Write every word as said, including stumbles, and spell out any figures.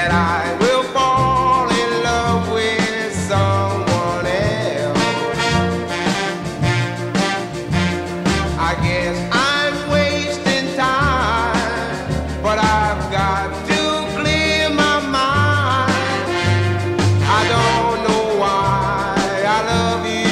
that I will fall in love with someone else. I guess I'm wasting time, but I've got to clear my mind. I don't know why I love you